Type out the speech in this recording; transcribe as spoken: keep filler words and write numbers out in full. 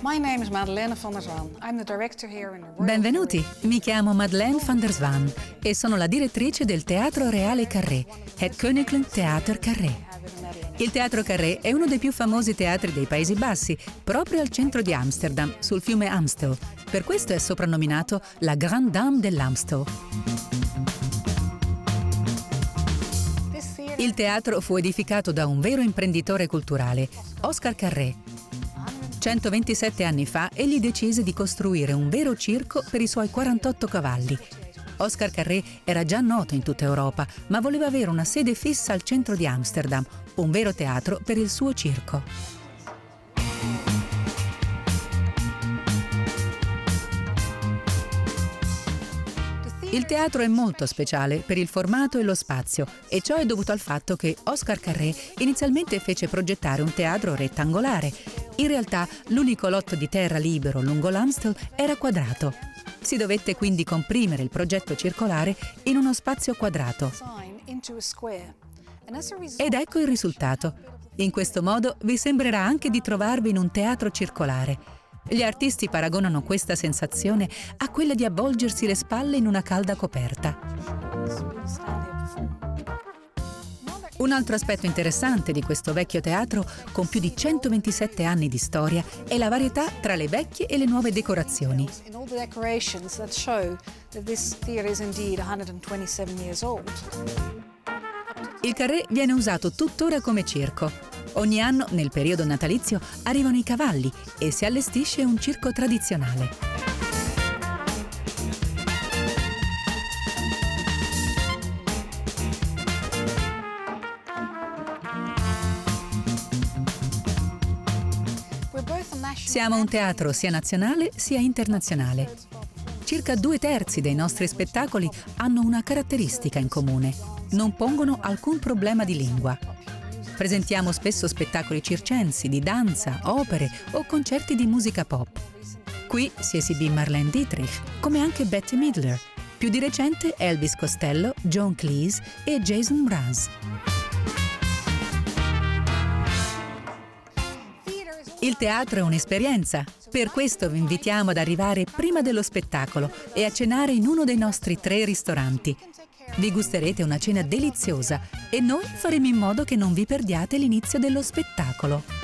Benvenuti, mi chiamo Madeleine van der Zwaan e sono la direttrice del Teatro Reale Carré, Het Koninklijk Theater Carré. Il Teatro Carré è uno dei più famosi teatri dei Paesi Bassi, proprio al centro di Amsterdam, sul fiume Amstel. Per questo è soprannominato la Grande Dame dell'Amstel. Il teatro fu edificato da un vero imprenditore culturale, Oscar Carré. centoventisette anni fa egli decise di costruire un vero circo per i suoi quarantotto cavalli. Oscar Carré era già noto in tutta Europa, ma voleva avere una sede fissa al centro di Amsterdam, un vero teatro per il suo circo. Il teatro è molto speciale per il formato e lo spazio, e ciò è dovuto al fatto che Oscar Carré inizialmente fece progettare un teatro rettangolare. In realtà l'unico lotto di terra libero lungo l'Amstel era quadrato. Si dovette quindi comprimere il progetto circolare in uno spazio quadrato. Ed ecco il risultato. In questo modo vi sembrerà anche di trovarvi in un teatro circolare. Gli artisti paragonano questa sensazione a quella di avvolgersi le spalle in una calda coperta. Un altro aspetto interessante di questo vecchio teatro, con più di centoventisette anni di storia, è la varietà tra le vecchie e le nuove decorazioni. Il Carré viene usato tuttora come circo. Ogni anno, nel periodo natalizio, arrivano i cavalli e si allestisce un circo tradizionale. Siamo un teatro sia nazionale sia internazionale. Circa due terzi dei nostri spettacoli hanno una caratteristica in comune: non pongono alcun problema di lingua. Presentiamo spesso spettacoli circensi, di danza, opere o concerti di musica pop. Qui si esibì Marlene Dietrich, come anche Bette Midler. Più di recente Elvis Costello, John Cleese e Jason Mraz. Il teatro è un'esperienza. Per questo vi invitiamo ad arrivare prima dello spettacolo e a cenare in uno dei nostri tre ristoranti. Vi gusterete una cena deliziosa e noi faremo in modo che non vi perdiate l'inizio dello spettacolo.